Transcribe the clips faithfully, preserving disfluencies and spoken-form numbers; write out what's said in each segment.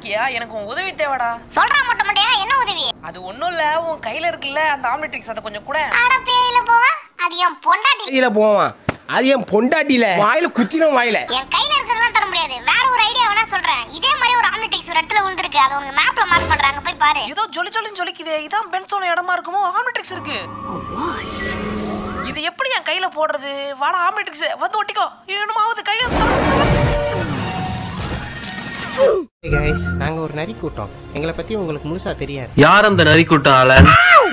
இருக்கியா? எனக்கு உன் உதவி தேவைடா. சொல்றா மொட்டை மண்டையா, என்ன உதவி? அது ஒண்ணும் இல்ல, உன் கையில இருக்குல்ல அந்த ஆம்னிட்ரிக்ஸ், அதை கொஞ்சம் கூட. அட பேயில போவா, அது என் பொண்டாட்டி. கையில போவா, அது என் பொண்டாட்டில வாயில குச்சிரும் வாயில. என் கையில இருக்கிறதெல்லாம் தர முடியாது. வேற ஒரு ஐடியா வேணா சொல்றேன். இதே மாதிரி ஒரு ஆம்னிட்ரிக்ஸ் ஒரு இடத்துல விழுந்திருக்கு. அது உங்க மேப்ல மார்க் பண்றாங்க, போய் பாரு. ஏதோ ஜொலி ஜொலின்னு ஜொலிக்குதே. இதான் பென்சோன இடமா இருக்குமோ? ஆம்னிட்ரிக்ஸ் இருக்கு. இது எப்படி என் கையில போடுறது? வாடா ஆம்னிட்ரிக்ஸ் வந்து ஒட்டிக்கோ. இன்னுமாவது கையில. Hey guys, நாங்க ஒரு நரி கூட்டம். எங்களை பத்தி உங்களுக்கு முழுசா தெரியாது. யார் அந்த நரி கூட்டம் ஆலன்?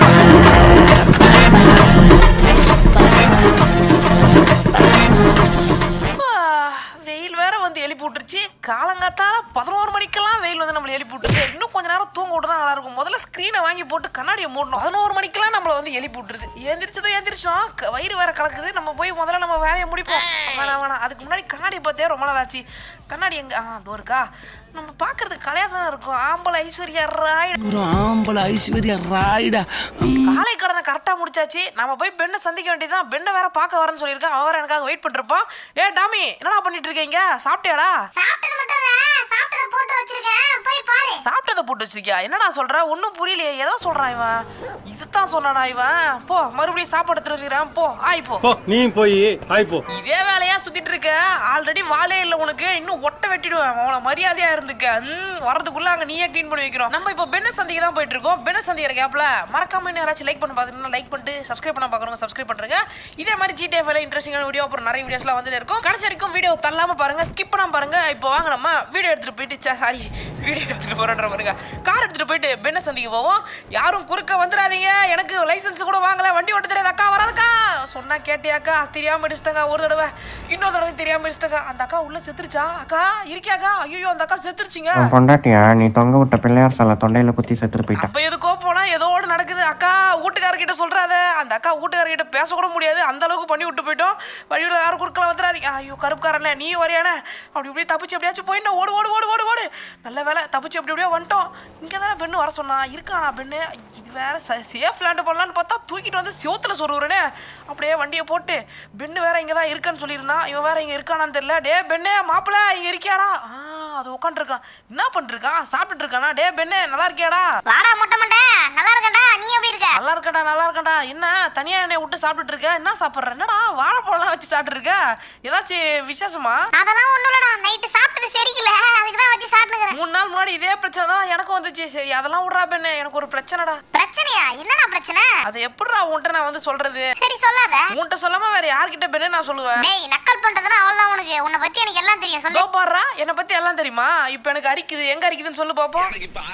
வெயில் வேற வந்து எழுப்பி விட்டுருச்சு. காலங்காத்தால பதினோரு மணிக்கெல்லாம் வெயில் வந்து நம்மளை எழுப்பி விட்டுருச்சு. இன்னும் கொஞ்ச நேரம் தூங்க விட்டு தான் நல்லா இருக்கும். முதல்ல ஸ்க்ரீனை வாங்கி போட்டு கண்ணாடியை மூடணும். பதினோரு மணிக்கெல்லாம் நம்மளை வந்து எழுப்பி விட்டுருது. எந்திரிச்சதும் எந்திரிச்சோம், வயிறு வேற கலக்குது. நம்ம போய் முதல்ல நம்ம வேலையை முடிப்போம். வேணாம் வேணாம், அதுக்கு முன்னாடி கண்ணாடி பார்த்தே ரொம்ப நாள் ஆச்சு. கண்ணாடி எங்க? ஆ அதோ இருக்கா. நம்ம பாக்குறதுக்கு கலையா தானே இருக்கும். ஆம்பளை ஐஸ்வர்யா ராய், ஒரு ஆம்பளை ஐஸ்வர்யா ராய்டா. காலை கடனை கரெக்டா முடிச்சாச்சு. நம்ம போய் பெண்ணை சந்திக்க வேண்டியதான். பெண்ணை வேற பார்க்க வரேன்னு சொல்லியிருக்கேன். அவன் வேற எனக்காக வெயிட் பண்ணிருப்பான். ஏ டாமி, என்னடா பண்ணிட்டு இருக்கீங்க? சாப்பிட்டியாடா? சாப்பிட்டது மட்டும் இல்ல, சாப்பிட்டத போட்டு வச்சிருக்கேன், போய் பாரு. சாப்பிட்டதை போட்டு வச்சிருக்கியா? என்னடா சொல்ற? ஒன்னும் புரியலையே. ஏதோ சொல்றான் இவன். இதுதான் சொன்னானா இவன்? போ மறுபடியும் சாப்பாடு எடுத்துட்டு வந்துக்கிறேன். போ ஆய் போ. நீ போய் ஆய் போ. இதே வேலையா சுத்திட்டு இருக்க. ஆல்ரெடி வாலே இல்ல உனக்கு. இன்னும் ஒட்ட வெட்டிடுவேன். அவள மரியாதையா இருந்துக்க. வரதுக்குள்ள அங்க நீயே க்ளீன் பண்ணி வைக்கிறோம். நம்ம இப்போ பென்ன சந்திக்கு தான் போயிட்டு இருக்கோம். பென்ன சந்திக்கிற கேப்ல மறக்காம இன்னும் யாராச்சும் லைக் பண்ணி பாத்தீங்கன்னா லைக் பண்ணிட்டு சப்ஸ்கிரைப் பண்ண பாக்குறவங்க சப்ஸ்கிரைப் பண்றீங்க. இதே மாதிரி ஜிடிஎஃப்ல இன்ட்ரெஸ்டிங்கான வீடியோ அப்புறம் நிறைய வீடியோஸ்லாம் வந்துட்டு இருக்கும். கடைசி வரைக்கும் வீடியோ தள்ளாம பாருங்க, ஸ்கிப் பண்ணாம பாருங்க. இப்போ வாங்க நம்ம வீடியோ எடுத்துட்டு போயிட்டு சாரி வீடியோ எடுத்துட்டு போறோன்ற பாருங்க. கார் எடுத்துட்டு போயிட்டு பென்ன சந்திக்கு போவோம். யாரும் குறுக்க வந்துடாதீங்க. எனக்கு லைசன்ஸ் கூட வாங்கல, வண்டி ஓட்ட தெரியாது. அக்கா வராதக்கா சொன்னா கேட்டியாக்கா? தெரியாம அடிச்சிட்டங்க ஒரு தடவை, இன்னொரு தடவை தெரியாம அடிச்சிட்டங்க. அந்த அக்கா உள்ள செத்துருச்சா? அக்கா இருக்கியாக்கா? ஐயோ அந்த அக்கா செத்துருச்சுங்க. பொண்டாட்டியா நீ தொங்க விட்ட பிள்ளையார் சால தொண்டையில குத்தி செத்துட்டு போயிட்டா. அப்ப எதுக்கோ போனா ஏதோட நடக்குது. அக்கா வீட்டுக்காரர்கிட்ட சொல்றாத. அந்த அக்கா வீட்டுக்காரர்கிட்ட பேச கூட முடியாது, அந்த அளவுக்கு பண்ணி விட்டு போயிட்டோம். வழியோட யாரும் குறுக்கல வந்துடாதீங்க. ஐயோ கருப்புக்காரனே நீ வரையானே, அப்படி இப்படி தப்பிச்சு எப்படியாச்சும் போயிட்டோம். ஓடு ஓடு ஓடு ஓடு ஓடு. நல்ல வேலை தப்பிச்சு எப்படி எப்படியோ வந்துட்டோம். இங்க தானே பெண்ணு வர சொன்னா. இருக்கானா பெண்ணு? இது வேற சேஃப் லேண்ட் பண்ணலான்னு பார்த்தா தூக்கிட்டு வந்து சிவத்துல சொருவுறனே. அப்படியே வண்டியை போட்டு பெண்ணு வேற இங்க தான் இருக்கான்னு சொல்லியிருந்தான். இவன் வேற இங்க இருக்கானான்னு தெரியல. டே பெண்ணே மாப்பிள்ள இங்க இருக்கியாடா? அது உட்காந்துருக்கான். என்ன பண்ணிருக்கான்? சாப்பிட்டு இருக்கானா? டே பெண்ணே நல்லா இருக்கியாடா? வாடா மொட்டை மண்டை, நல்லா இருக்கடா. நீ எப்படி இருக்க? நல்லா இருக்கடா நல்லா இருக்கடா. என்ன தனியா என்னை விட்டு சாப்பிட்டுட்டு இருக்க? என்ன சாப்பிட்ற? என்னடா வாழைப்பழம்லாம் வச்சு சாப்பிட்டு இருக்க? ஏதாச்சும் விசேஷமா? அதெல்லாம் ஒண்ணும் இல்லடா, நைட்டு சாப்பிட்டது சரியில்லை, அதுக்கு தான் வச்சு சாப்பிட்டுக்கிறேன். மூணு நாள் முன்னாடி இதே பிரச்சனை தான் எனக்கும் வந்துச்சு. சரி அதெல்லாம் விட்றா பெண்ணே, எனக்கு ஒரு பிரச்சனைடா. பிரச்சனையா? என்னடா பிரச்சனை? அது எப்படிடா உன்கிட்ட நான் வந்து சொல்றது? சரி சொல்லாத. உன்கிட்ட சொல்லாம வேற யார்கிட்ட பெண்ணே நான் சொல்லுவேன்? டேய் நக்கல் பண்றதுனா அவ்வளவுதான் உனக்கு. உன்னை பத்தி எனக்கு எல்லாம் தெரியும், சொல்லு. பாடுறா, என்னை பத்தி எல்லாம் தெரியுமா? இப்ப எனக்கு அரிக்குது. எங்க அரிக்குதுன்னு சொல்லு பாப்போம்.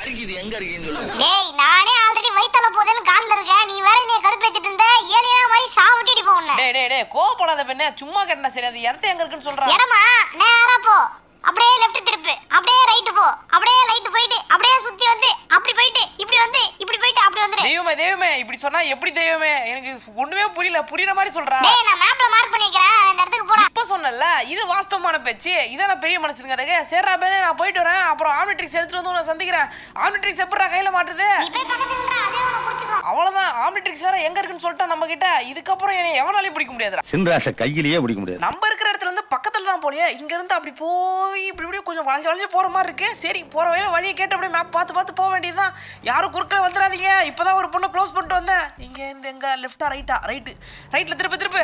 டேய் நானே ஆல்ரெடி வயித்தல போதேன்னு கால்ல இருக்கேன். நீ வேற நீ கடுப்பேத்திட்டு இருந்த. ஏலியா மாதிரி சாவட்டிட்டு போ உன்னை. டேய் டேய் டேய் கோவப்படாத பெண்ணே, சும்மா கேட்டா சரி. அது இடத்த எங்க இருக்குன்னு சொல்றா. இடமா? நேரா போ, அப்படியே லெஃப்ட் திருப்பு, அப்படியே ரைட் போ, அப்படியே ரைட் போயிட்டு அப்படியே சுத்தி வந்து அப்படி போயிட்டு இப்படி வந்து இப்படி போயிட்டு அப்படி வந்துரு. தெய்வமே தெய்வமே இப்படி சொன்னா எப்படி தெய்வமே? எனக்கு ஒண்ணுமே புரியல. புரியற மாதிரி சொல்றா. டேய் நான் மேப்ல மார்க் பண்ணி வைக்கிறேன், அந்த இடத்துக்கு போடா. இப்ப சொன்னல இது வாஸ்தவமான பேச்சு. இத நான் பெரிய மனுஷன் கடக. சேரா பேரே நான் போயிட்டு வரேன். அப்புறம் ஆம்னிட்ரிக்ஸ் எடுத்துட்டு வந்து உன்னை சந்திக்கிறேன். ஆம்னிட்ரிக்ஸ் எப்பறா கையில மாட்டுது? நீ போய் பக்கத்துல நில்றா, அதே உன்னை புடிச்சுக்கோ. அவ்வளவுதான். ஆம்னிட்ரிக்ஸ் வேற எங்க இருக்குன்னு சொல்லிட்டா நம்ம கிட்ட. இதுக்கப்புறம் என்னை எவனாலையும் பிடிக்க முடியாதுடா. சின்ராஷ கையிலேயே பிடிக்க முடியாது. நம்ம இருக்கிற இடத்துல இருந்து பக்கத்துல தான் போலியே. இங்க இருந்து அப்படி போய் இப்படி இப்படி கொஞ்சம் வளைஞ்சு வளைஞ்சு போற மாதிரி இருக்கு. சரி போற வழியில வழியை கேட்டு அப்படியே மேப் பார்த்து பார்த்து போக வேண்டியதுதான். யாரும் குறுக்க வந்துடாதீங்க. இப்பதான் ஒரு பொண்ணு க்ளோஸ் பண்ணிட்டு வந்தேன். இங்க இருந்து எங்க லெஃப்டா ரைட்டா? ரைட்டு. ரைட்ல திருப்பி திருப்பி.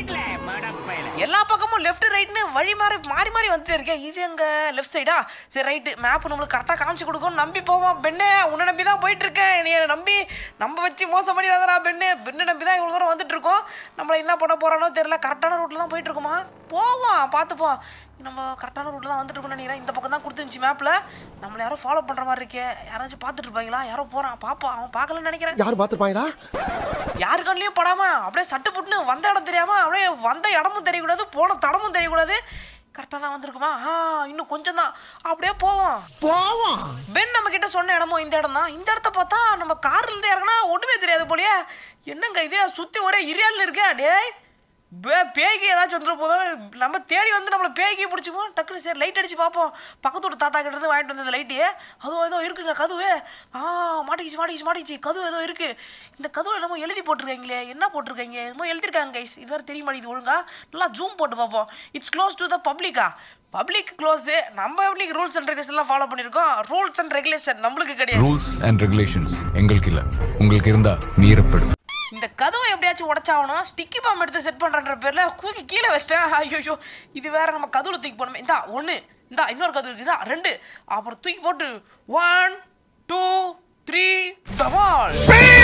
எல்லா பக்கமும் லெஃப்ட் ரைட்னு வழி மாறி மாறி மாறி வந்துட்டே இருக்கேன். இது எங்க லெஃப்ட் சைடா? சரி ரைட்டு. மேப் நம்மளுக்கு கரெக்டா காமிச்சு கொடுக்கும். நம்பி போவோம். பெண்ணே உன்னை நம்பி தான் போயிட்டு இருக்கேன். நீ நம்பி நம்ம வச்சு மோசம் பண்ணிடாதடா பெண்ணே. பெண்ணை நம்பி தான் இவ்வளவு தூரம் வந்துட்டு இருக்கோம். நம்மள என்ன பண்ண போறானோ தெரியல. கரெக்டான ரூட்ல தான் போயிட்டு இருக்கோமா? போவோம் பார்த்துப்போம். நம்ம கரெக்டான ரூட்ல தான் வந்துட்டு இருக்கோம்னு நினைக்கிறேன். இந்த பக்கம் தான் கொடுத்துருந்துச்சு மேப்ல. நம்மள யாரோ ஃபாலோ பண்ற மாதிரி இருக்கே. யாராச்சும் பார்த்துட்டு இருப்பாங்களா? யாரோ போறான் பாப்போம். அவன் பார்க்கலன்னு நினைக்கிறேன். யார் பாத்துப்பாங்களா? யாரு கண்ணிலையும் படாம அப்படியே சட்டு புட்டுன்னு வந்த இடம் தெரியாம அப்படியே வந்த இடமும் தெரியக்கூடாது, போன தடமும் தெரியக்கூடாது. கரெக்டா தான் வந்திருக்குமா? ஆ இன்னும் கொஞ்சம் தான். அப்படியே போவோம் போவோம். பென் நம்ம கிட்ட சொன்ன இடமும் இந்த இடம் தான். இந்த இடத்த பார்த்தா நம்ம கார்ல இருந்து இறங்கினா ஒண்ணுமே தெரியாது போலயே. என்னங்க இது சுத்தி ஒரே இரியால இருக்கு. டேய் பேய்க்கு ஏதாச்சும் வந்துட போதும் நம்ம தேடி வந்து நம்மளை பேய்க்கே பிடிச்சிப்போம். டக்குனு சரி லைட் அடிச்சு பார்ப்போம். பக்கத்தோட தாத்தா கிட்ட இருந்து வாங்கிட்டு வந்த லைட்டு அதுவும் ஏதோ இருக்குங்க கதவு. ஆ மாட்டிக்கிச்சு மாட்டிக்கிச்சு மாட்டிக்கிச்சு கதவு ஏதோ இருக்கு. இந்த கதவுல என்னமோ எழுதி போட்டிருக்காங்களே, என்ன போட்டிருக்காங்க, என்னமோ எழுதிருக்காங்க கைஸ். இது வேறு தெரிய மாட்டேங்குது ஒழுங்கா. நல்லா ஜூம் போட்டு பார்ப்போம். இட்ஸ் க்ளோஸ் டு த பப்ளிக்கா. Public close. நம்ம எப்படி ரூல்ஸ் அண்ட் ரெகுலேஷன் எல்லாம் ஃபாலோ பண்ணியிருக்கோம். ரூல்ஸ் அண்ட் ரெகுலேஷன் நம்மளுக்கு கிடையாது. ரூல்ஸ் அண்ட் ரெகுலேஷன்ஸ் எங்களுக்கு இல்லை, உங்களுக்கு இருந்தா மீறப்படும். இந்த கதவை எப்படியாச்சும் உடச்சாகணும். ஸ்டிக்கி பாம் எடுத்து செட் பண்ணுறன்ற பேரில் தூக்கி கீழே வச்சிட்டேன். ஐயோ இது வேற நம்ம கதவுல தூக்கி போடணுமே. இந்தா ஒன்று, இந்தா இன்னொரு கதவு இருக்குதா ரெண்டு, அப்புறம் தூக்கி போட்டு ஒன் டூ த்ரீ டமால்.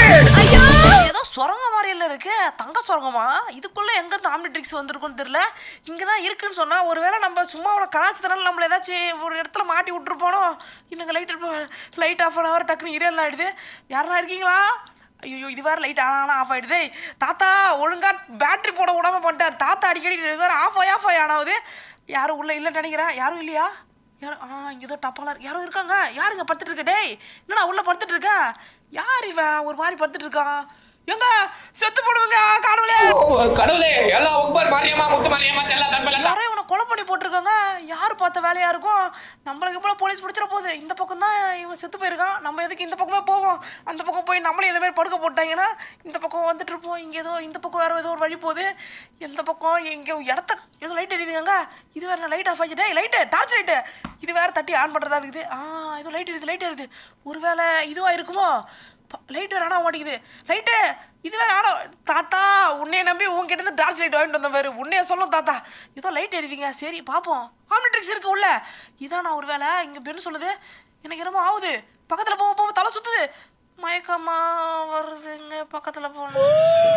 ஏதோ சுரங்க மாதிரி இல்லை இருக்கு. தங்க சுரங்கமா? இதுக்குள்ள எங்கேருந்து ஆம்னிட்ரிக்ஸ் வந்திருக்குன்னு தெரியல. இங்கே தான் இருக்குன்னு சொன்னா ஒருவேளை நம்ம சும்மா அவனை கலாச்சதுனால நம்மள ஏதாச்சும் ஒரு இடத்துல மாட்டி விட்டுருப்போனோ. இன்னுங்க லைட் லைட் ஆஃப் ஆன வர டக்குன்னு இரேலாம் ஆயிடுது. யாரெல்லாம் இருக்கீங்களா? ஐயோ இது வேறு லைட் ஆனால் ஆஃப் ஆகிடுது. தாத்தா ஒழுங்கா பேட்ரி போட விடாமல் பண்ணிட்டார். தாத்தா அடிக்கடி இது வேறு ஆஃப் ஆகி ஆஃப் ஆகி ஆனாவது. யாரும் உள்ளே இல்லைன்னு நினைக்கிறேன். யாரும் இல்லையா? யாரும் ஆ இங்கே ஏதோ டப்பாலாம் யாரும் இருக்காங்க. யாருங்க படுத்துட்டு இருக்க? டேய் என்னடா உள்ளே படுத்துட்டு இருக்க? யார் இவன் ஒரு மாதிரி படுத்துட்டு இருக்கான்? எங்க செத்து போடுவங்க கடவுளே கடவுளே எல்லா உக்பர் மாரியம்மா முத்து மாரியம்மா எல்லா தம்பல யாரோ இவனை கொலை பண்ணி போட்டிருக்காங்க. யார் பார்த்த வேலையா இருக்கும்? நம்மளுக்கு போல போலீஸ் பிடிச்சிட போகுது. இந்த பக்கம் தான் இவன் செத்து போயிருக்கான். நம்ம எதுக்கு இந்த பக்கமே போவோம்? அந்த பக்கம் போய் நம்மளே இந்த மாதிரி படுக்க போட்டாங்கன்னா இந்த பக்கம் வந்துட்டு இருப்போம். இங்கே ஏதோ இந்த பக்கம் வேறு ஏதோ ஒரு வழி போகுது. எந்த பக்கம் இங்கே இடத்த ஏதோ லைட் எரியுதுங்க. இது வேறு லைட் ஆஃப் ஆகிடுச்சு. லைட்டு டார்ச் லைட்டு இது வேறு தட்டி ஆன் பண்ணுறதா இருக்குது. ஆ ஏதோ லைட் எரியுது லைட் எரியுது. ஒரு வேளை இதுவாக இருக்குமோ? லைட் வேறு ஆனா மாட்டேங்குது. லைட்டு இது வேறு ஆனா. தாத்தா உன்னைய நம்பி உங்ககிட்ட இருந்து டார்ச் லைட் வாங்கிட்டு வந்த வேறு உன்னைய சொல்லும் தாத்தா. ஏதோ லைட் எரியுதுங்க. சரி பார்ப்போம். ஆம்னிட்ரிக்ஸ் இருக்கு உள்ள. இதான் நான் ஒரு வேலை இங்கே பெண்ணு சொல்லுது. எனக்கு என்னமோ ஆகுது. பக்கத்தில் போக போக தலை சுற்றுது. மயக்கமா வருதுங்க. பக்கத்தில் போகணும்.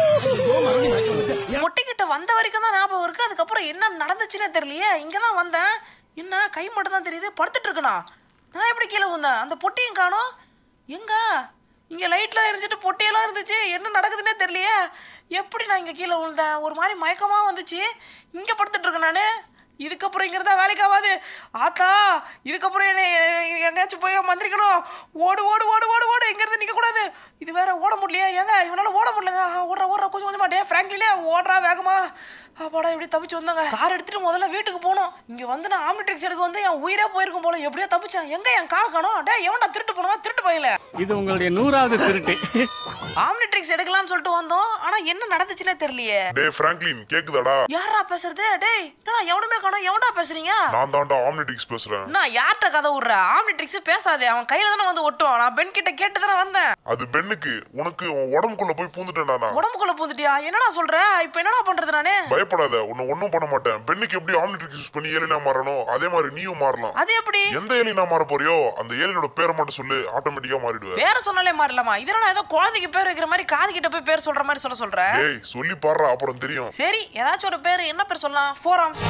மொட்டைக்கிட்ட வந்த வரைக்கும் தான் ஞாபகம் இருக்குது. அதுக்கப்புறம் என்ன நடந்துச்சுன்னே தெரியலையே. இங்கே தான் வந்தேன். என்ன கை மட்டும் தான் தெரியுது. படுத்துட்டு இருக்கணா. நான் எப்படி கீழே வந்தேன்? அந்த பொட்டியும் காணோம். எங்க இங்கே லைட்லாம் எரிஞ்சிட்டு பொட்டியெல்லாம் இருந்துச்சு. என்ன நடக்குதுன்னே தெரியலையே. எப்படி நான் இங்கே கீழே விழுந்தேன்? ஒரு மாதிரி மயக்கமாக வந்துச்சு. இங்கே படுத்துட்டு இருக்கேன் நான். இதுக்கப்புறம் இங்கே இருந்தால் வேலைக்கு ஆகாது. ஆத்தா இதுக்கப்புறம் என்ன எங்கேயாச்சும் போய் மந்திரிக்கணும். ஓடு ஓடு ஓடு ஓடு ஓடு இங்கேருந்து நிற்கக்கூடாது. இது வேற ஓட முடியலையா? ஏங்க இவனால் ஓட முடியலங்க. ஓடுற ஓடுற கொஞ்சம் கொஞ்சம் மாட்டே ஃப்ராங்க்லிலே ஓடுறா வேகமா. அப்பாடா எப்படி தப்பிச்சு வந்தாங்க. கார் எடுத்துட்டு முதல்ல வீட்டுக்கு போகணும். இங்கே வந்து நான் ஆம்னிட்ரிக்ஸ் எடுக்க வந்து என் உயிரே போயிருக்கும் போல. எப்படியோ தப்பிச்சேன். எங்க என் கார் காணோம். டே எவன்டா திருட்டு போனவா? திருட்டு போயில. இது உங்களுடைய நூறாவது திருட்டு. ஆம்னிட்ரிக்ஸ் எடுக்கலாம்னு சொல்லிட்டு வந்தோம். ஆனா என்ன நடந்துச்சுன்னே தெரியலையே. டேய் பிராங்க்லின் கேக்குதாடா? யாரா பேசுறது? டேய் என்னடா எவனுமே காணோம். எவன்டா பேசுறீங்க? நான் தான்டா ஆம்னிட்ரிக்ஸ் பேசுறேன். நான் யார்கிட்ட கதை விடுற? ஆம்னிட்ரிக்ஸ் பேசாதே. அவன் கையில தானே வந்து ஒட்டுவான். நான் பென் கிட்ட கேட்டு தானே வந்தேன். அது பெண்ணுக்கு. உனக்கு உன் உடம்புக்குள்ள போய் பூந்துட்டேன்டா நான். உடம்புக்குள்ள பூந்துட்டியா? என்னடா சொல்ற? இப்போ என்னடா பண்றது நானு? பயப்படாத, உன்னை ஒன்னும் பண்ண மாட்டேன். பெண்ணுக்கு எப்படி ஆம்னிட்ரிக்ஸ் யூஸ் பண்ணி ஏலினா மாறணும் அதே மாதிரி நீயும் மாறலாம். அது எப்படி? எந்த ஏலினா மாற போறியோ அந்த ஏலினோட பேரை மட்டும் சொல்லு, ஆட்டோமேட்டிக்கா மாறிடுவே. பேரை சொன்னாலே மாறலாமா? இதனால ஏதோ குழந்தைக்கு பேர் வைக்கிற மாதிரி காது கிட்ட போய் பேர் சொல்ற மாதிரி சொல்ல சொல்ற. ஏய் சொல்லி பாடுறா அப்புறம் தெரியும். சரி ஏதாச்சும் ஒரு பேர். என்ன பேர் சொல்லலாம்? Four arms.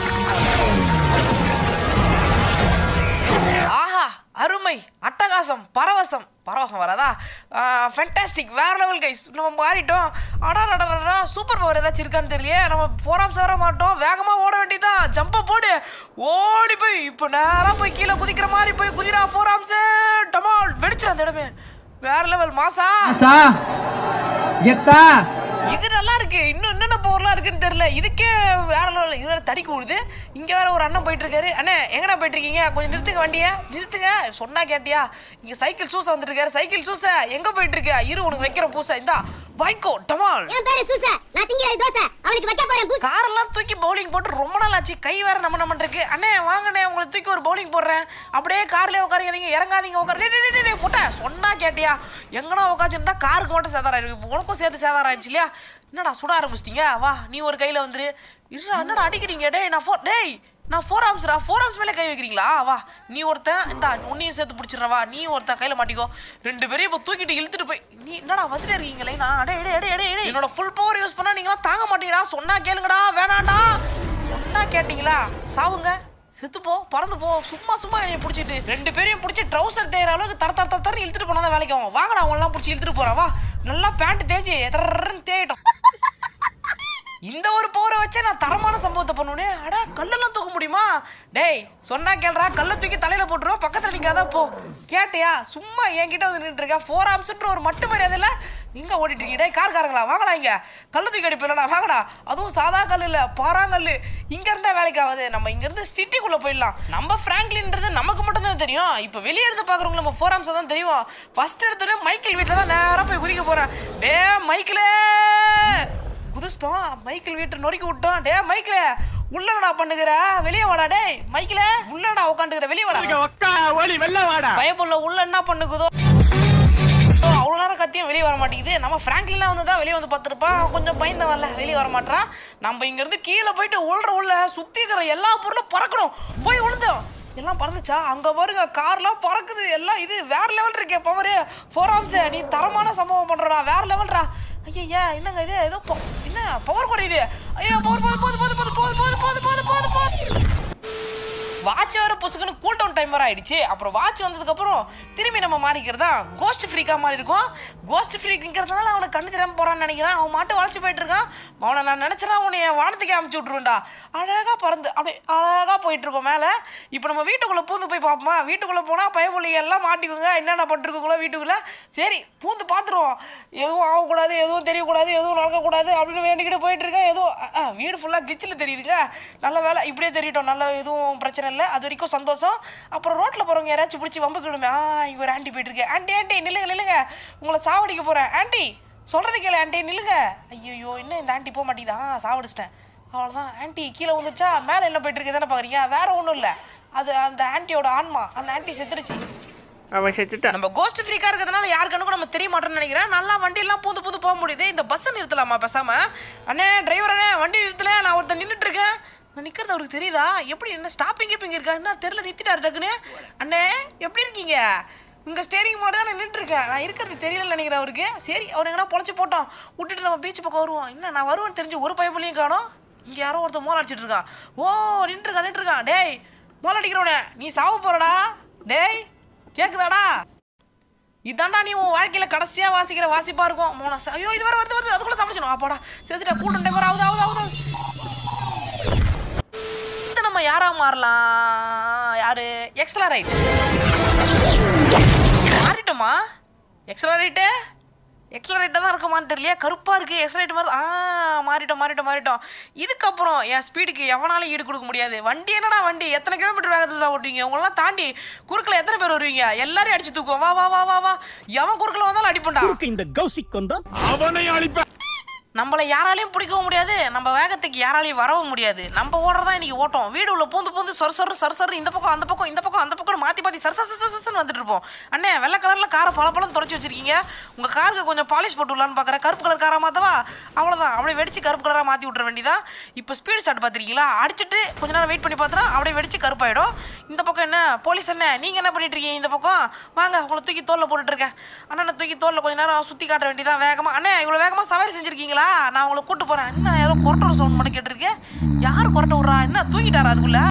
ஆஹா அருமை அட்டகாசம் பரவசம். பரவசம் வராதா? ஃபேண்டாஸ்டிக் வேற லெவல் கைஸ். நம்ம மாறிட்டோம். அடா நடடா சூப்பர் பவர் ஏதாச்சும் இருக்கான்னு தெரியலையே. நம்ம ஃபோர் ஆர்ம்ஸ் வர மாட்டோம். வேகமாக ஓட வேண்டியதான். ஜம்பை போடு ஓடி போய் இப்போ நேராக போய் கீழே குதிக்கிற மாதிரி போய் குதிரா. ஃபோர் ஆர்ம்ஸ் டமால் வெடிச்சிடும் அந்த இடமே. வேற லெவல் மாசா. இது நல்லா இருக்கு. இன்னும் என்னென்ன பவர்லாம் இருக்குன்னு தெரியல. இதுக்கே வேற லெவல். இது வேற தடிக்கு விடுது. இங்கே வேற ஒரு அண்ணன் போயிட்டு இருக்காரு. அண்ணே எங்கடா போயிட்டு இருக்கீங்க? கொஞ்சம் நிறுத்துங்க வண்டியை நிறுத்துங்க. சொன்னா கேட்டியா? இங்கே சைக்கிள் சூசை வந்துருக்காரு. சைக்கிள் சூசை எங்கே போயிட்டு இருக்க? இரு உனக்கு வைக்கிற பூசை. இந்தா வைக்கோ டமால். காரெல்லாம் தூக்கி பவுலிங் போட்டு ரொம்ப நாள் ஆச்சு. கை வேற நம்ம நம்ம இருக்கு. அண்ணே வாங்கண்ணே உங்களை தூக்கி ஒரு பவுலிங் போடுறேன். அப்படியே கார்லேயே உட்காருங்க. இறங்காதீங்க உட்காரு. போட்ட சொன்னா கேட்டியா? எங்கன்னா உட்காந்துருந்தா காருக்கு மட்டும் சேதாரம் இருக்கு. உனக்கும் சேர்த்து சேதாரம் ஆயிடுச்சு இல்லையா? என்னடா சுட ஆரம்பிச்சிட்டீங்க? வா நீ ஒரு கையில் வந்துரு. இல்லைடா என்னடா அடிக்கிறீங்க? டேய் நான் ஃபோர் டேய் நான் ஃபோர் ஆர்ம்ஸ்ரா. ஃபோர் ஆர்ம்ஸ் மேலே கை வைக்கிறீங்களா? வா நீ ஒருத்தன் இந்த உன்னையும் சேர்த்து பிடிச்சிடுறவா. நீ ஒருத்தன் கையில் மாட்டிக்கோ. ரெண்டு பேரையும் இப்போ தூக்கிட்டு இழுத்துட்டு போய் நீ என்னடா வந்துட்டே இருக்கீங்களே. நான் அடே அடே அடே அடே என்னோட ஃபுல் பவர் யூஸ் பண்ணால் நீங்களாம் தாங்க மாட்டீங்கடா. சொன்னா கேளுங்கடா. வேணாண்டா சொன்னா கேட்டிங்களா? சாவுங்க செத்துப்போ பறந்து போ. சும்மா சும்மா என்னைய பிடிச்சிட்டு ரெண்டு பேரையும் பிடிச்சி ட்ரௌசர் தேய்ற அளவுக்கு தர தர தர இழுத்துட்டு போனால் தான் வேலைக்கு ஆகும். வாங்கடா அவங்களாம் பிடிச்சி இழுத்துட்டு போகிறா. வா நல்லா பேண்ட் தேய்ச்சி எத்தரன்னு தேயிட்டோம். இந்த ஒரு பவரை வச்சே நான் தரமான சம்பவத்தை பண்ணுவேனே. அடா கல்லெல்லாம் தூக்க முடியுமா? டேய் சொன்னா கேள்றா. கல்லை தூக்கி தலையில போட்டுருவோம். பக்கத்தில் நிற்காதான் போ. கேட்டியா? சும்மா என்கிட்ட வந்து நின்றுட்டு இருக்கா. ஃபோர் ஆர்ம்ஸ்ன்ற ஒரு மட்டு மரியாதை இல்லை. இங்கே ஓடிட்டு இருக்கீங்க கார் காரங்களா வாங்கடா இங்கே கல்லு தூக்கி அடிப்பில்லடா வாங்கடா அதுவும் சாதா கல் இல்லை பாறாங்கல் இங்கே இருந்தால் வேலைக்கு ஆகுது நம்ம இங்கேருந்து சிட்டிக்குள்ளே போயிடலாம் நம்ம ஃப்ராங்க்லின்றது நமக்கு மட்டும் தான் தெரியும் இப்போ வெளியே இருந்து பார்க்குறவங்க நம்ம ஃபோர் ஆம்ஸை தான் தெரியும் ஃபர்ஸ்ட் எடுத்தோடனே மைக்கேல் வீட்டில் தான் நேராக போய் குதிக்க போகிறேன் டே மைக்கிளே குதிச்சிட்டோம் மைக்கேல் வீட்டை நொறுக்கி விட்டோம் டே மைக்கிளே உள்ளடா பண்ணுகிற வெளியே வாடா டே மைக்கிளே உள்ளடா உட்காந்துக்கிற வெளியே வாடா பயப்புள்ள உள்ள என்ன பண்ணுக்குதோ அவ்வளோ நேரம் கத்தியும் வெளியே வர மாட்டேங்குது நம்ம ஃப்ராங்க்லின்லாம் வந்து தான் வெளியே வந்து பார்த்துருப்பான் கொஞ்சம் பயந்த வரல வெளியே வர மாட்டான் நம்ம இங்கேருந்து கீழே போயிட்டு உள்ள உள்ள சுற்றி இருக்கிற எல்லா பொருளும் பறக்கணும் போய் விழுந்தோம் எல்லாம் பறந்துச்சா அங்கே பாருங்க கார்லாம் பறக்குது எல்லாம் இது வேற லெவல் இருக்கே பவரு ஃபோர் ஆம்ஸு நீ தரமான சம்பவம் பண்ணுறடா வேற லெவல்ரா ஐயா என்னங்க இது ஏதோ என்ன பவர் குறையுது ஐயோ பவர் போது போது போது போது போது போது போது போது போது போது வாட்ச் வர பொசுக்குன்னு கூல் டவுன் டைம் வர ஆயிடுச்சு அப்புறம் வாட்ச் வந்ததுக்கப்புறம் திரும்பி நம்ம மாறிக்கிறதா கோஸ்ட் ஃப்ரீக்காக மாதிரி இருக்கும் கோஸ்ட் ஃப்ரீக்குங்கிறதுனால அவனை கண்ணு தெரியாமல் போகிறான்னு நினைக்கிறான் அவன் மாட்டு வளைச்சி போயிட்டு இருக்கான் அவனை நான் நினச்சேன்னா அவனை வானத்துக்கே அமுச்சு விட்ருவேன்டா அழகாக பறந்து அப்படியே அழகாக போயிட்டு இருக்கோம் மேலே இப்போ நம்ம வீட்டுக்குள்ளே பூந்து போய் பார்ப்போமா வீட்டுக்குள்ளே போனால் பயப்புள்ளிங்க எல்லாம் மாட்டிக்குங்க என்னென்ன பண்ணிருக்குங்களோ வீட்டுக்குள்ளே சரி பூந்து பார்த்துருவோம் எதுவும் ஆகக்கூடாது எதுவும் தெரியக்கூடாது எதுவும் நடக்கக்கூடாது அப்படின்னு வேண்டிக்கிட்டு போயிட்டு இருக்கேன் எதுவும் வீடு ஃபுல்லாக கிச்சில் தெரியுதுங்க நல்ல வேலை இப்படியே தெரியட்டும் நல்ல எதுவும் பிரச்சனை இல்லை அது வரைக்கும் சந்தோஷம் அப்புறம் ரோட்டில் போகிறவங்க யாராச்சும் பிடிச்சி வம்புக்கிடுமே ஆ இங்கே ஒரு ஆண்டி போயிட்டு இருக்கு ஆண்டி ஆண்டி நில்லுங்க நில்லுங்க உங்களை சாவடிக்க போகிறேன் ஆண்டி சொல்கிறது கேளு ஆண்டி நில்லுங்க ஐயோ என்ன இந்த ஆண்டி போக மாட்டேங்குதா சாவடிச்சிட்டேன் அவ்வளோதான் ஆண்டி கீழே வந்துருச்சா மேலே என்ன போயிட்டு இருக்கு தானே பார்க்குறீங்க வேற ஒன்றும் இல்லை அது அந்த ஆண்டியோட ஆன்மா அந்த ஆண்டி செத்துருச்சு அவன் செத்துட்டான் நம்ம கோஸ்ட் ஃப்ரீக்காக இருக்கிறதுனால யாருக்கனுக்கும் நம்ம தெரிய மாட்டோம்னு நினைக்கிறேன் நல்லா வண்டியெல்லாம் பூந்து பூந்து போக முடியுது இந்த பஸ்ஸை நிறுத்தலாமா பேசாம அண்ணே டிரைவர் அண்ணே வண்டி நிறுத்தல நான் ஒருத்தர் நின்றுட்டு இருக்கேன் நான் நிற்கிறது அவருக்கு தெரியுதா எப்படி என்ன ஸ்டாப்பிங் கீப்பிங் இருக்கா என்ன தெரியல நிறுத்திட்டாரு டக்குன்னு அண்ணே எப்படி இருக்கீங்க உங்கள் ஸ்டேரிங் மோட தான் நான் நின்றுருக்கேன் நான் இருக்கிறது தெரியலன்னு நினைக்கிறேன் அவருக்கு சரி அவர் எங்கன்னா பொழைச்சி போட்டோம் விட்டுட்டு நம்ம பீச் பக்கம் வருவோம் என்ன நான் வருவேன்னு தெரிஞ்சு ஒரு பைப்புலையும் காணும் இங்கே யாரோ ஒருத்தர் மோல் அடிச்சிட்டு இருக்கான் ஓ நின்றுருக்கான் நின்றுருக்கான் டேய் மோல் அடிக்கிறவனே நீ சாவ போறடா டேய் கேக்குதாடா இதாண்டா நீ உன் வாழ்க்கையில் கடைசியாக வாசிக்கிற வாசிப்பாக இருக்கும் மோனா ஐயோ இது வர வருது வருது அதுக்குள்ளே சமைச்சணும் அப்பாடா சேர்த்துட்டா கூட்டம் டைம் ஆகுது ஆகுது ஆகுது நம்ம யாரா மாறலாம் யாரு எக்ஸலரைட் மாறிட்டோமா எக்ஸலரைட்டு எக்ஸலரேட்டாக தான் இருக்குமான்னு தெரியலையா கருப்பாக இருக்குது எக்ஸலரேட் மாதிரி ஆ மாறிட்டோம் மாறிட்டோம் மாறிட்டோம் இதுக்கப்புறம் என் ஸ்பீடுக்கு எவனாலும் ஈடு கொடுக்க முடியாது வண்டி என்னடா வண்டி எத்தனை கிலோமீட்டர் வேகத்தில் தான் ஓட்டுவீங்க உங்களெல்லாம் தாண்டி குறுக்கில் எத்தனை பேர் வருவீங்க எல்லாரையும் அடிச்சு தூக்குவோம் வா வா வா வா வா எவன் குறுக்கில் வந்தாலும் அடிப்பண்டா இந்த கௌசிக் கொண்டான் அவனை அழிப்ப நம்மளை யாராலையும் பிடிக்கவும் முடியாது நம்ம வேகத்துக்கு யாராலையும் வரவும் முடியாது நம்ம ஓடுறதா இன்னைக்கு ஓட்டம் வீடு உள்ள பூந்து பூந்து சொர சொர சொர சொர இந்த பக்கம் அந்த பக்கம் இந்த பக்கம் அந்த பக்கம் மாற்றி மாற்றி சர சர சரன்னு வந்துட்டு இருப்போம் அண்ணே வெள்ளை கலரில் காரை பல பழம் தொடச்சி வச்சிருக்கீங்க உங்கள் காருக்கு கொஞ்சம் பாலிஷ் போட்டு விடலான்னு பார்க்குறேன் கருப்பு கலர் காராக மாற்றவா அவ்வளோதான் அப்படியே வெடிச்சு கருப்பு கலராக மாற்றி விட்ற வேண்டியதான் இப்போ ஸ்பீட் ஸ்டார்ட் பார்த்துருக்கீங்களா அடிச்சுட்டு கொஞ்ச நேரம் வெயிட் பண்ணி பார்த்தா அப்படியே வெடிச்சு கருப்பாயிடும் இந்த பக்கம் என்ன போலீஸ் என்ன நீங்கள் என்ன பண்ணிட்டு இருக்கீங்க இந்த பக்கம் வாங்க உங்களை தூக்கி தோலில் போட்டுட்ருக்கேன் அண்ணனை தூக்கி தோலில் கொஞ்சம் நேரம் சுற்றி காட்ட வேண்டியதான் வேகமாக அண்ணே இவ்வளோ வேகமாக சவாரி செஞ்சுருக்கீங்களா நான் உங்களை கூட்டு போகிறேன் என்ன ஏதோ கொரட்டோட சவுண்ட் மட்டும் கேட்டிருக்கேன் யார் கொரட்டை விட்றா என்ன தூங்கிட்டாரா அதுக்குள்ள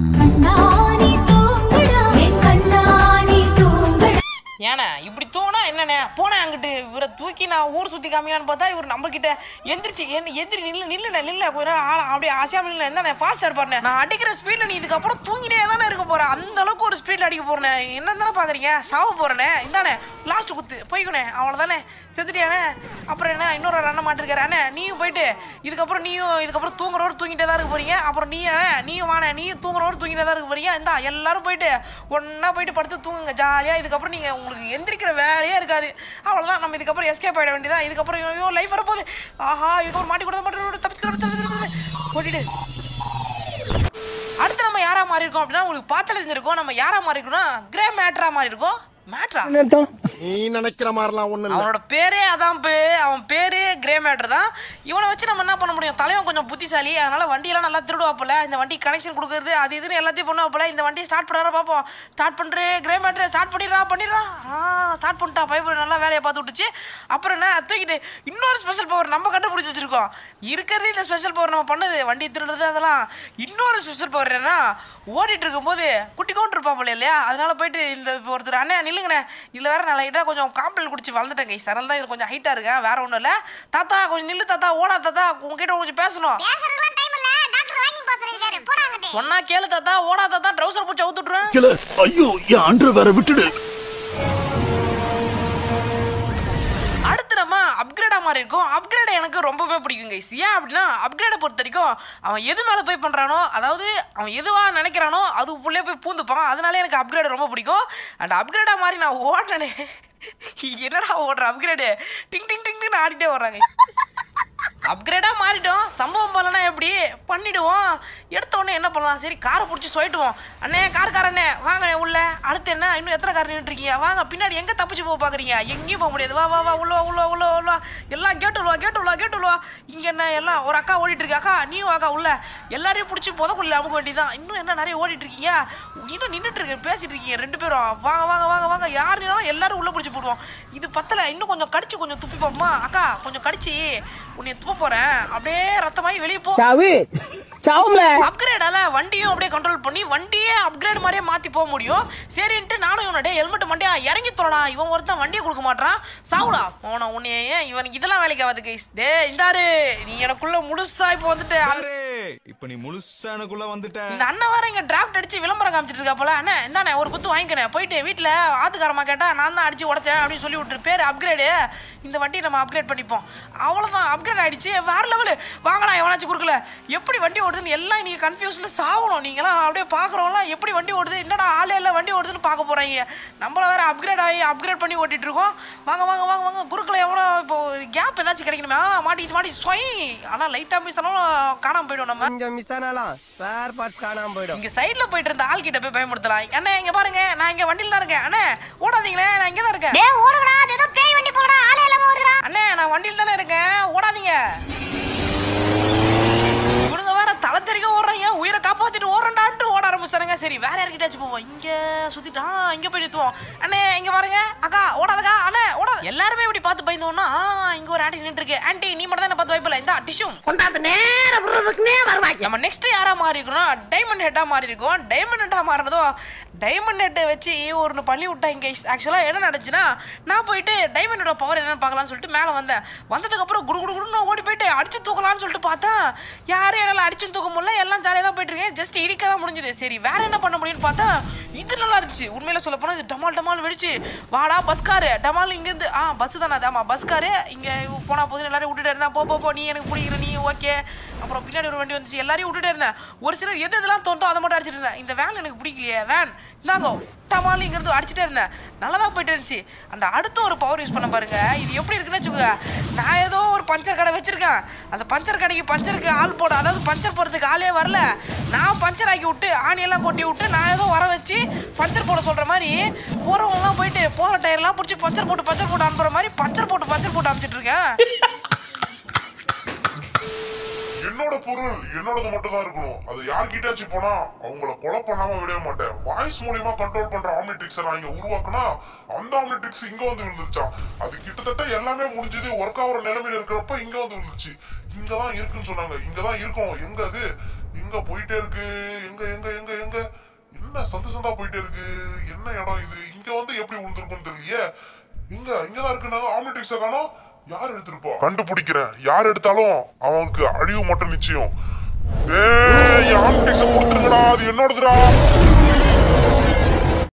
ஏண்ணே இப்படி தூங்கினா என்னண்ணே போனேன் அங்கிட்டு இவரை தூக்கி நான் ஊர் சுற்றி காமிக்கலான்னு பார்த்தா இவர் நம்மக்கிட்ட எந்திரிச்சு என்ன எந்திரி நில்லு நில்லுண்ணே நில்ல கொஞ்ச நேரம் ஆளா அப்படியே ஆசையாக இல்லை என்ன ஃபாஸ்ட் ஆட் நான் அடிக்கிற ஸ்பீடில் நீ இதுக்கப்புறம் தூங்கினே தானே இருக்க போகிறேன் அந்த அளவுக்கு ஒரு ஸ்பீடில் அடிக்க போகிறேன் என்ன தானே பார்க்குறீங்க சாவ போகிறேனே இந்தானே லாஸ்ட்டு குத்து போய்க்கணே அவ்வளோதானே செத்துட்டியானே அப்புறம் என்ன இன்னொரு அண்ணன் மாட்டிருக்காரு அண்ணே நீயும் போயிட்டு இதுக்கப்புறம் நீயும் இதுக்கப்புறம் தூங்குறவர் தூங்கிட்டே தான் இருக்க போறீங்க அப்புறம் நீ நீயும் வானே நீயும் தூங்குறவர் தூங்கிட்டே தான் இருக்க போறீங்க இந்தா எல்லாரும் போயிட்டு ஒன்றா போயிட்டு படுத்து தூங்குங்க ஜாலியாக இதுக்கப்புறம் நீங்கள் உங்களுக்கு எந்திரிக்கிற வேலையே இருக்காது அவ்வளோதான் நம்ம இதுக்கப்புறம் எஸ்கேப் ஆகிட வேண்டியதான் இதுக்கப்புறம் ஐயோ லைஃப் வரப்போகுது ஆஹா இதுக்கப்புறம் மாட்டி கொடுத்த மாட்டி தப்பிச்சு தப்பிச்சு போட்டிட்டு அடுத்து நம்ம யாரா மாறி இருக்கோம் அப்படின்னா உங்களுக்கு பார்த்து தெரிஞ்சிருக்கோம் நம்ம யாரா மாறி இருக்கோம்னா கிரே மேட்ரா மாறி இருக்கோம் மேட்ரா நீ நினைக்கிற மாதிரிலாம் ஒண்ணு அவனோட பேரே அதான் பே அவன் பேரு கிரே மேட்டர் தான் இவனை வச்சு நம்ம என்ன பண்ண முடியும் தலைவன் கொஞ்சம் புத்திசாலி அதனால வண்டியெல்லாம் நல்லா திருடுவாப்பில் இந்த வண்டி கனெக்ஷன் கொடுக்குறது அது இதுன்னு எல்லாத்தையும் பண்ணுவாப்பில் இந்த வண்டியை ஸ்டார்ட் பண்ணுறா பார்ப்போம் ஸ்டார்ட் பண்ணுற கிரே மேட்டர் ஸ்டார்ட் பண்ணிடுறா பண்ணிடுறா ஆ ஸ்டார்ட் பண்ணிட்டா பைப் நல்லா வேலையை பார்த்து விட்டுச்சு அப்புறம் என்ன தூக்கிட்டு இன்னொரு ஸ்பெஷல் பவர் நம்ம கண்டுபிடிச்சி வச்சிருக்கோம் இருக்கிறதே இந்த ஸ்பெஷல் பவர் நம்ம பண்ணது வண்டி திருடுறது அதெல்லாம் இன்னொரு ஸ்பெஷல் பவர் என்னன்னா ஓடிட்டு இருக்கும்போது குட்டி கவுண்டர் இருப்பாப்பில்ல இல்லையா அதனால போயிட்டு இந்த ஒருத்தர் அண்ணே நில்லுங்கண்ணே இதில் வேறு நான் லைட்டாக கொஞ்சம் காம்பிள் குடிச்சு வளர்ந்துட்டேன் கை சரல் தான் இது கொஞ்சம் ஹைட்டாக இருக்கேன் வேற ஒன்றும் இல்லை தாத்தா கொஞ்சம் நில்லு தாத்தா ஓடா தாத்தா உங்ககிட்ட கொஞ்சம் பேசணும் சொன்னா கேளு தாத்தா ஓடா தாத்தா ட்ரௌசர் பூச்சி அவுத்துட்டுருவேன் ஐயோ என் அண்டர் வேற விட்டுடு அடுத்து நம்ம அப்கிரேடா மாதிரி இருக்கும். அப்கிரேட் எனக்கு ரொம்பவே பிடிக்கும் கைஸ். ஏன் அப்படின்னா அப்கிரேடை பொறுத்த வரைக்கும் அவன் எது மேலே போய் பண்ணுறானோ, அதாவது அவன் எதுவாக நினைக்கிறானோ அதுக்குள்ளே போய் பூந்துப்பான். அதனால எனக்கு அப்கிரேட் ரொம்ப பிடிக்கும். அண்ட் அப்கிரேடாக மாதிரி நான் ஓடினே என்னடா ஓடுற அப்கிரேடு டிங் டிங் டிங் டிங்னு ஆடிட்டே வர்றாங்க. அப்கிரேடாக மாறிட்டோம். சம்பவம் பண்ணலன்னா எப்படி பண்ணிவிடுவோம். எடுத்த உடனே என்ன பண்ணலாம், சரி காரை பிடிச்சி சொல்லிட்டுவோம். அண்ணே கார்காரண்ணே வாங்க உள்ள. அடுத்து என்ன இன்னும் எத்தனை கார் நின்றுருக்கீங்க, வாங்க பின்னாடி எங்கே தப்பிச்சு போக பார்க்குறீங்க, எங்கேயும் போக முடியாது, வா வா வா உள்ள உள்ள உள்ள உள்ள எல்லாம் கேட்டு உள்ளவா கேட்டு உள்ளவா கேட்டு உள்ளவா. இங்கே என்ன எல்லாம் ஒரு அக்கா ஓடிட்டு இருக்கு, அக்கா நீயும் அக்கா உள்ள. எல்லாரையும் பிடிச்சி புதக்குள்ள அமுக்க வேண்டியதான். இன்னும் என்ன நிறைய ஓடிட்டு இருக்கீங்க, இன்னும் நின்றுட்டு இருக்கு பேசிட்டு இருக்கீங்க ரெண்டு பேரும். வாங்க வாங்க வாங்க வாங்க யாருனாலும் எல்லாரும் உள்ள பிடிச்சி போடுவோம். இது பத்தலை, இன்னும் கொஞ்சம் கடிச்சு கொஞ்சம் துப்பி பார்ப்போமா. அக்கா கொஞ்சம் கடிச்சு உன்னை துப்ப போறேன், அப்படியே ரத்தமாயி வெளியே போ. அப்கிரேடால வண்டியும் அப்படியே கண்ட்ரோல் பண்ணி வண்டியே அப்கிரேட் மாதிரியே மாத்தி போக முடியும். சரின்ட்டு நானும் இவனோட ஹெல்மெட் மண்டியா இறங்கி தோடா. இவன் ஒருத்தன் வண்டியை கொடுக்க மாட்டான். சாவுடா அவன உன்னைய, இவனுக்கு இதெல்லாம் வேலைக்கு ஆகாது கைஸ். டே இந்தாரு நீ எனக்குள்ள முழுசா இப்போ வந்துட்டு இப்ப நீ முழுசா எனக்குள்ள வந்துட்ட. இந்த அண்ணன் வேற இங்க டிராஃப்ட் அடிச்சு விளம்பரம் காமிச்சிட்டு இருக்கா போல. அண்ணே இந்தானே ஒரு குத்து வாங்கிக்கிறேன். போயிட்டு வீட்டுல ஆத்துக்காரமா கேட்டா நான் தான் அடிச்சு உடச்சேன் அப்படின்னு சொல்லி விட்டுரு. பேர் அப்கிரேடு. இந்த வண்டியை நம்ம அப்கிரேட் பண்ணிப்போம். அவ்வளவுதான் அப்கிரேட் ஆயிடுச்சு. வேற லெவலு. வாங்கடா எவனாச்சும் கொடுக்கல. எப்படி வண்டி ஓடுதுன்னு எல்லாம் நீங்க கன்ஃபியூஸ்ல சாவணும். நீங்களாம் அப்படியே பாக்குறவங்களாம் எப்படி வண்டி ஓடுது, என்னடா ஆளே இல்லை வண்டி ஓடுதுன்னு பார்க்க போறாங்க. நம்மள வேற அப்கிரேட் ஆகி அப்கிரேட் பண்ணி ஓட்டிட்டு இருக்கோம். வாங்க வாங்க வாங்க வாங்க குறுக்கல எவ்வளோ இப்போ கேப் ஏதாச்சும் கிடைக்கணுமா. மாட்டிச்சு மாட்டி ஸ்வை. ஆனா லைட்டா மிஸ் ஆனாலும் காணாம போயிடும். நம்ம கொஞ்சம் மிஸ் ஆனாலும் ஸ்பேர் பார்ட்ஸ் காணாம போயிடும். இங்க சைடுல போயிட்டு இருந்த ஆள் கிட்ட போய் பயமுறுத்தலாம். அண்ணே இங்க பாருங்க நான் இங்க வண்டியில தான் இருக்கேன். அண்ணே ஓடாதீங்களே நான் இங்க தான் இருக்கேன். டேய் ஓடுங்கடா, அது ஏதோ பேய் வண்டி போறடா, ஆளே இல்லாம ஓடுதுடா. அண்ணே நான் வண்டியில தானே இருக்கேன், ஓடாதீங்க. இவனுங்க வேற தலை தெறிக்க ஓடுறாங்க. உயிரை காப்பாத்திட்டு ஓடுறான்ட்டு ஓட ஆரம்பிச்சானுங்க. சரி வேற யார்கிட்டயாச்சும் போவோம். இங்க சுத்திட்டா இங்க போய் நிறுத்துவோம். அண்ணே இங்க பாருங்க அக்கா ஓடாதக்கா. அண்ணே ஓடாத. எல்லாருமே இப்படி பார்த்து பயந்தோம்னா இங்க ஒரு ஆண்டி நின்று இருக்கு. ஆண்டி நீ மட்டும் தான் பார்த்து பயப்படல. இந்த டிஷ்யூ கொண்டாந்து நேரா விடுறதுக்குனே வருவாங்க. நம்ம நெக்ஸ்ட் யாரா மாறி இருக்கணும், டைமண்ட் ஹெட்டா மாறி இருக்கும். டைமண்ட் ஹெட்டா மாறினதும் டைமண்ட் ஹெட்டை வச்சு ஒரு பள்ளி விட்டாங்க. ஆக்சுவலாக என்ன நடந்துச்சுன்னா நான் போயிட்டு டைமண்ட் ஹெட்டோட பவர் என்னன்னு பார்க்கலான்னு சொல்லிட்டு மேலே வந்தேன். வந்ததுக்கப்புறம் குடு குடு குடுன்னு ஓடி போயிட்டு அடிச்சு தூக்கலான்னு சொல்லிட்டு பார்த்தா யாரும் என்னால் அடிச்சு தூக்க முடியல. எல்லாம் ஜாலியாக தான் போயிட்டு இருக்கேன். ஜஸ்ட் இடிக்க தான் முடிஞ்சது. சரி வேற என்ன பண்ண முடியும்னு பார்த்தா இது நல்லா இருந்துச்சு. உண்மையில சொல்ல போனால் இது டமால் டமால் வெடிச்சு வாடா பஸ்காரு டமால் இங்கேருந்து ஆ பஸ் தானே அது. ஆமாம் பஸ்காரு இங்கே போனால் போதும் எல்லாரையும் விட்டுட்டு இருந்தேன். போ போ நீ எனக்கு பிடிக்கிற நீ ஓகே. அப்புறம் பின்னாடி ஒரு வண்டி வந்துச்சு. எல்லாரையும் விட்டுட்டே இருந்தேன். ஒரு சிலர் எது எதெல்லாம் தோந்தோ அதை மட்டும் அடிச்சிட்டு இருந்தேன். இந்த வேன் எனக்கு பிடிக்கலையே வேன் இந்தாங்கோ டமால் இங்கிருந்து அடிச்சுட்டே இருந்தேன். நல்லா தான் போயிட்டு இருந்துச்சு. அந்த அடுத்த ஒரு பவர் யூஸ் பண்ண பாருங்க. இது எப்படி இருக்குன்னு வச்சுக்கோங்க. நான் ஏதோ ஒரு பஞ்சர் கடை வச்சிருக்கேன். அந்த பஞ்சர் கடைக்கு பஞ்சருக்கு ஆள் போட, அதாவது பஞ்சர் போடுறதுக்கு ஆளே வரல. நான் பஞ்சர் ஆக்கி விட்டு ஆணியெல்லாம் கொட்டி விட்டு நான் ஏதோ வர வச்சு பஞ்சர் போட சொல்ற மாதிரி போறவங்கலாம் போயிட்டு போகிற டயர்லாம் பிடிச்சி பஞ்சர் போட்டு பஞ்சர் போட்டு அனுப்புற மாதிரி பஞ்சர் போட்டு பஞ்சர் போட்டு அனுப்பிச்சிட்டு இருக்கேன். என்னோட பொருள் என்னோடது மட்டும் தான் இருக்கணும். அது யார்கிட்டயாச்சும் போனா அவங்கள கொலை பண்ணாம விடவே மாட்டேன். வாய்ஸ் மூலியமா கண்ட்ரோல் பண்ற ஆம்னிட்ரிக்ஸை நான் இங்க உருவாக்குனா அந்த ஆம்னிட்ரிக்ஸ் இங்க வந்து விழுந்துருச்சான். அது கிட்டத்தட்ட எல்லாமே முடிஞ்சது ஒர்க் ஆகிற நிலைமையில இருக்கிறப்ப இங்க வந்து விழுந்துருச்சு. இங்கதான் இருக்குன்னு சொன்னாங்க. இங்கதான் இருக்கும். எங்க அது எங்க போயிட்டே இருக்கு. எங்க எங்க எங்க எங்க என்ன சந்து சந்தா போயிட்டே இருக்கு. என்ன இடம் இது? இங்க வந்து எப்படி விழுந்திருக்குன்னு தெரியலையே. இங்க இங்கதான் இருக்குனாங்க. ஆம்னிட்ரிக்ஸை காணோம். யார் எடுத்திருப்பா? கண்டுபிடிக்கிறேன். யார் எடுத்தாலும் அவனுக்கு அழிவு மட்டும் நிச்சயம். ஏய் ஆம்னிட்ரிக்ஸை கொடுத்துருங்கடா, அது என்னோடதுடா.